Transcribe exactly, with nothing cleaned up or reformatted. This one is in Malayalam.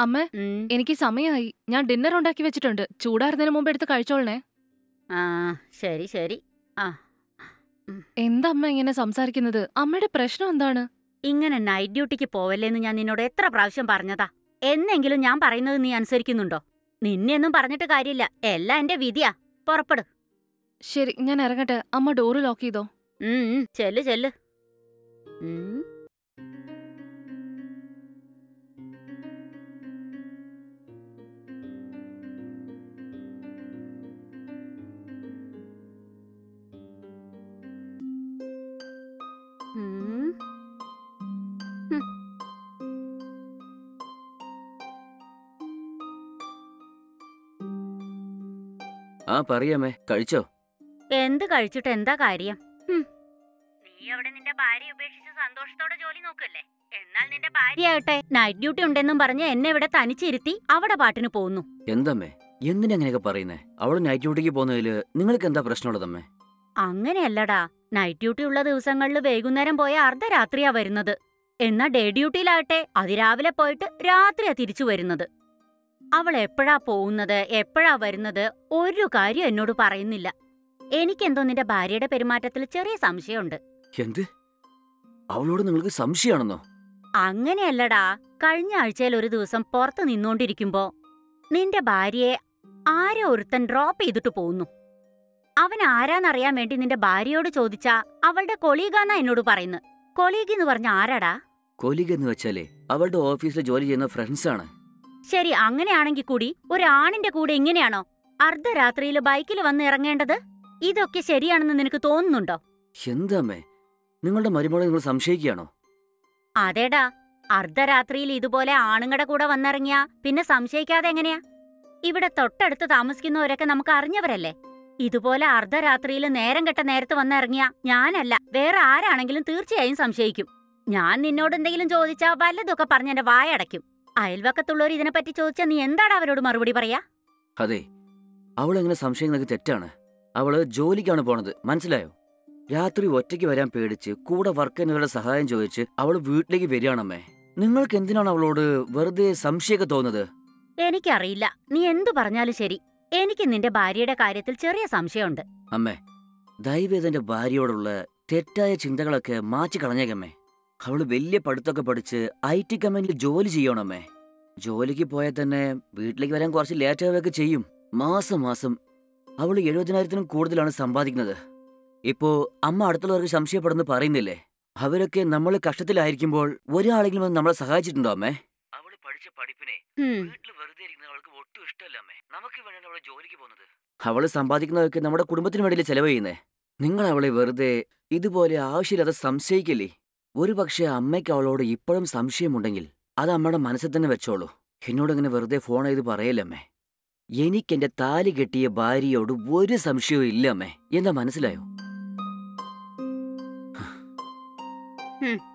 അമ്മ എനിക്ക് സമയമായി. ഞാൻ ഡിന്നർ ഉണ്ടാക്കി വെച്ചിട്ടുണ്ട്. ചൂടാറുന്നതിന് മുമ്പ് എടുത്ത് കഴിച്ചോളണേ. ആ ശരി ശരി. ആ എന്താ അമ്മ ഇങ്ങനെ സംസാരിക്കുന്നത്? അമ്മയുടെ പ്രശ്നം എന്താണ്? ഇങ്ങനെ നൈറ്റ് ഡ്യൂട്ടിക്ക് പോവല്ലേന്ന് ഞാൻ നിന്നോട് എത്ര പ്രാവശ്യം പറഞ്ഞതാ. എന്നെങ്കിലും ഞാൻ പറയുന്നത് നീ അനുസരിക്കുന്നുണ്ടോ? നിന്നെയൊന്നും പറഞ്ഞിട്ട് കാര്യമില്ല. എല്ലാം എന്റെ വിധിയാ. പുറപ്പെടു. ശരി, ഞാൻ ഇറങ്ങട്ടെ. അമ്മ ഡോറ് ലോക്ക് ചെയ്തോ? ഉം ചെല്ല് ചെല്ല്. ഉം ഉം ഉം. ആ പറയാമേ, കഴിച്ചോ? എന്ത് കഴിച്ചിട്ട് എന്താ കാര്യം? നീ അവിടെ നിന്റെ ഭാര്യ ഉപേക്ഷിച്ച് സന്തോഷത്തോടെ ജോലി നോക്കല്ലേ? എന്നാൽ നിന്റെ ഭാര്യയാകട്ടെ നൈറ്റ് ഡ്യൂട്ടി ഉണ്ടെന്നും പറഞ്ഞ് എന്നെ ഇവിടെ തനിച്ചിരുത്തി അവിടെ പാട്ടിന് പോകുന്നു. എന്തമ്മേ, എന്തിനങ്ങനെയൊക്കെ പറയുന്നേ? അവള് നൈറ്റ് ഡ്യൂട്ടിക്ക് പോകുന്നതില് നിങ്ങൾക്ക് എന്താ പ്രശ്നമുള്ളതമ്മേ? അങ്ങനെയല്ലടാ. നൈറ്റ് ഡ്യൂട്ടി ഉള്ള ദിവസങ്ങളിൽ വൈകുന്നേരം പോയ അർദ്ധരാത്രിയാ വരുന്നത്. എന്നാ ഡേ ഡ്യൂട്ടിയിലാകട്ടെ അതിരാവിലെ പോയിട്ട് രാത്രിയാ തിരിച്ചു വരുന്നത്. അവൾ എപ്പോഴാ പോകുന്നത്, എപ്പോഴാ വരുന്നത്, ഒരു കാര്യം എന്നോട് പറയുന്നില്ല. എനിക്കെന്തോ നിന്റെ ഭാര്യയുടെ പെരുമാറ്റത്തിൽ ചെറിയ സംശയമുണ്ട്. എന്ത്? അവളോട് നിങ്ങൾക്ക് സംശയമാണെന്നോ? അങ്ങനെയല്ലടാ. കഴിഞ്ഞ ആഴ്ചയിൽ ഒരു ദിവസം പുറത്ത് നിന്നോണ്ടിരിക്കുമ്പോ നിന്റെ ഭാര്യയെ ആരോ ഒരുത്തൻ ഡ്രോപ്പ് ചെയ്തിട്ട് പോകുന്നു. അവൻ ആരാന്നറിയാൻ വേണ്ടി നിന്റെ ഭാര്യയോട് ചോദിച്ചാ അവളുടെ കൊളീഗാന്നാ എന്നോട് പറയുന്നത്. കൊളീഗ് എന്ന് പറഞ്ഞ ആരാടാ? കൊലീഗ് എന്ന് വെച്ചാലേ അവളുടെ ഓഫീസിൽ ജോലി ചെയ്യുന്ന ഫ്രണ്ട്സാണ്. ശരി, അങ്ങനെയാണെങ്കിൽ കൂടി ഒരാണിന്റെ കൂടെ ഇങ്ങനെയാണോ അർദ്ധരാത്രിയിൽ ബൈക്കിൽ വന്ന് ഇറങ്ങേണ്ടത്? ഇതൊക്കെ ശരിയാണെന്ന് നിനക്ക് തോന്നുന്നുണ്ടോ? എന്താമ്മേ, നിങ്ങളുടെ മരുമോളെ നിങ്ങൾ സംശയിക്കുകയാണോ? അതേടാ, അർദ്ധരാത്രിയിൽ ഇതുപോലെ ആണുങ്ങളുടെ കൂടെ വന്നിറങ്ങിയാ പിന്നെ സംശയിക്കാതെ എങ്ങനെയാ? ഇവിടെ തൊട്ടടുത്ത് താമസിക്കുന്നവരൊക്കെ നമുക്ക് അറിഞ്ഞവരല്ലേ. ഇതുപോലെ അർദ്ധരാത്രിയിൽ നേരം കെട്ട നേരത്ത് വന്നിറങ്ങിയാ ഞാനല്ല വേറെ ആരാണെങ്കിലും തീർച്ചയായും സംശയിക്കും. ഞാൻ നിന്നോട് എന്തെങ്കിലും ചോദിച്ചാ വല്ലതൊക്കെ പറഞ്ഞ് എന്റെ വായടയ്ക്കും. അയൽവക്കത്തുള്ളവർ ഇതിനെപ്പറ്റി ചോദിച്ചാൽ നീ എന്താണ് അവരോട് മറുപടി പറയാ? അതെ, അവളെങ്ങനെ സംശയിക്കുന്നത് തെറ്റാണ്. അവള് ജോലിക്കാണ് പോണത്, മനസ്സിലായോ? രാത്രി ഒറ്റയ്ക്ക് വരാൻ പേടിച്ച് കൂടെ വർക്ക് ചെയ്യുന്നവരുടെ സഹായം ചോദിച്ച് അവള് വീട്ടിലേക്ക് വരികയാണമ്മേ. നിങ്ങൾക്ക് എന്തിനാണ് അവളോട് വെറുതെ സംശയമൊക്കെ തോന്നുന്നത്? എനിക്കറിയില്ല. നീ എന്തു പറഞ്ഞാലും ശരി, എനിക്ക് നിന്റെ ഭാര്യയുടെ കാര്യത്തിൽ ചെറിയ സംശയമുണ്ട്. അമ്മേ, ദൈവത്തിന്റെ ഭാര്യയോടുള്ള തെറ്റായ ചിന്തകളൊക്കെ മാറ്റി കളഞ്ഞേക്കമ്മേ. അവള് വലിയ പഠിത്തമൊക്കെ പഠിച്ച് ഐ ടി കമ്പനിയിൽ ജോലി ചെയ്യണമേ. ജോലിക്ക് പോയാൽ തന്നെ വീട്ടിലേക്ക് വരാൻ കുറച്ച് ലേറ്റ് ആവുകയൊക്കെ ചെയ്യും. മാസം മാസം അവള് എഴുപതിനായിരത്തിനും കൂടുതലാണ് സമ്പാദിക്കുന്നത്. ഇപ്പോ അമ്മ അടുത്തുള്ളവർക്ക് സംശയപ്പെടുന്നു പറയുന്നില്ലേ? അവരൊക്കെ നമ്മൾ കഷ്ടത്തിലായിരിക്കുമ്പോൾ ഒരാളെങ്കിലും വന്ന് നമ്മളെ സഹായിച്ചിട്ടുണ്ടോ അമ്മേ? അവള് പഠിച്ച പഠിപ്പിനെ വീട്ടിൽ വെറുതെ ഇരിക്കുന്നത് അവൾക്ക് ഒട്ടും ഇഷ്ടമല്ല അമ്മേ. നമുക്ക് വേണ്ടിയാണ് അവള് ജോലിക്ക് പോകുന്നത്. അവള് സമ്പാദിക്കുന്നതൊക്കെ നമ്മുടെ കുടുംബത്തിന് വേണ്ടിയില്ലേ ചെലവ് ചെയ്യുന്നേ. നിങ്ങൾ അവളെ വെറുതെ ഇതുപോലെ ആവശ്യമില്ലാതെ സംശയിക്കില്ലേ? ഒരു പക്ഷേ അമ്മയ്ക്ക് അവളോട് ഇപ്പോഴും സംശയമുണ്ടെങ്കിൽ അത് അമ്മയുടെ മനസ്സിൽ തന്നെ വെച്ചോളൂ. എന്നോടിങ്ങനെ വെറുതെ ഫോൺ ചെയ്ത് പറയല്ലമ്മേ. എനിക്കെന്റെ താലി കെട്ടിയ ഭാര്യയോട് ഒരു സംശയവും ഇല്ല അമ്മേ. എന്താ മനസ്സിലായോ? ഉം